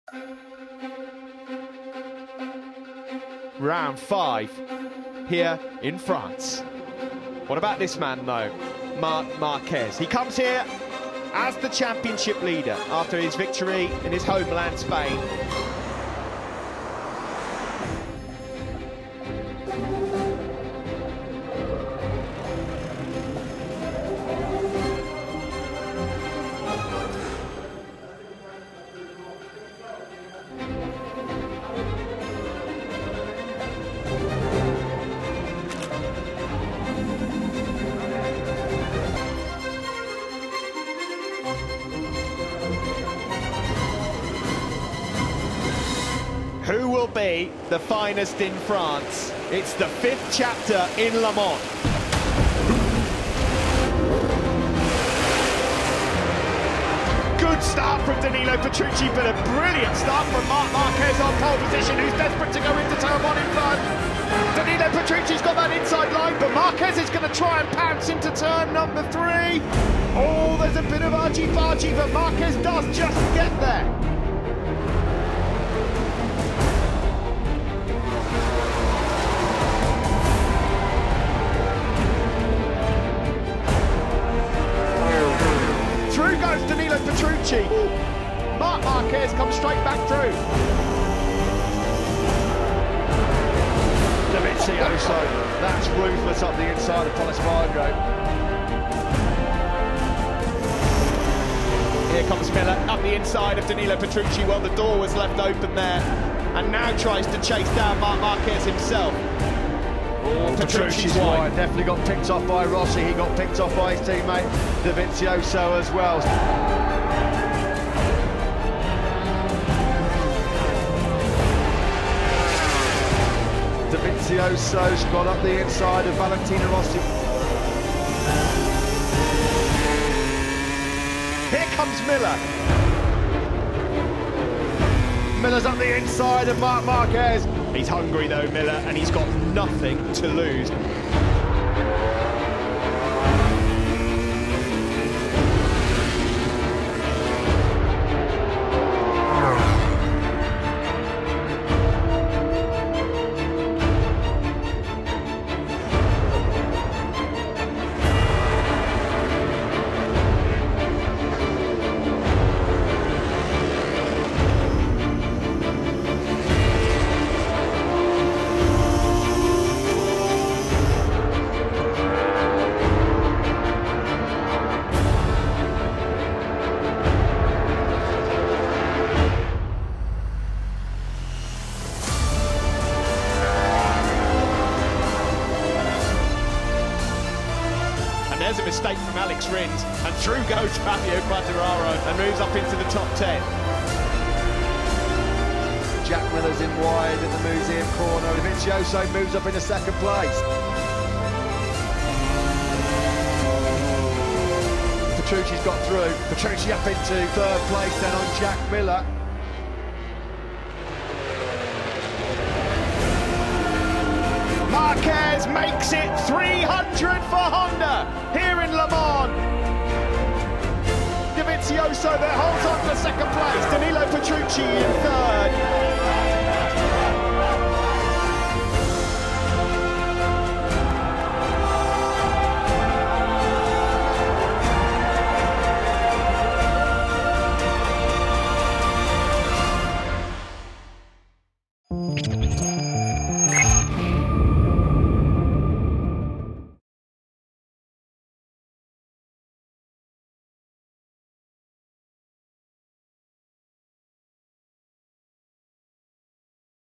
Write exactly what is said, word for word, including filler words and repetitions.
Round five here in France. What about this man though, Marc Marquez? He comes here as the championship leader after his victory in his homeland, Spain. Who will be the finest in France? It's the fifth chapter in Le Mans. Good start from Danilo Petrucci, but a brilliant start from Marc Marquez on pole position, who's desperate to go into turn one in front. Danilo Petrucci's got that inside line, but Marquez is going to try and pounce into turn number three. Oh, there's a bit of argy-bargy, but Marquez does just get there. Through goes Danilo Petrucci. Marc Marquez comes straight back through. Dovizioso, that's ruthless up the inside of Polisvargo. Here comes Miller up the inside of Danilo Petrucci. Well, the door was left open there, and now tries to chase down Marc Marquez himself. Oh, Petrucci's wide, definitely got picked off by Rossi. He got picked off by his teammate Dovizioso as well. Dovizioso's got up the inside of Valentino Rossi. Here comes Miller. Miller's up the inside of Marc Marquez. He's hungry though, Miller, and he's got nothing to lose. There's a mistake from Alex Rins, and through goes Fabio Quartararo and moves up into the top ten. Jack Miller's in wide in the museum corner. Dovizioso moves up into second place. Petrucci's got through. Petrucci up into third place then on Jack Miller. Marquez makes it three hundred for Honda here in Le Mans. Dovizioso there holds on for second place. Danilo Petrucci in